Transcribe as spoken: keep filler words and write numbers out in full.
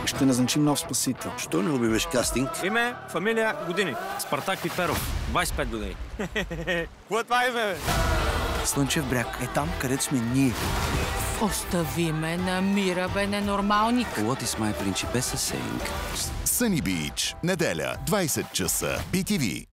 Ще назначим нов спасител. Що не обявиш кастинг? Име, фамилия, години. Спартак Пиперов, двайсет и пет години. Какво е това име, бе? Слънчев бряг е там, където сме ние. Остави ме на мира, бе, ненормалник. What is my principessa saying? Sunny Beach. Неделя, двайсет часа. Би Ти Ви.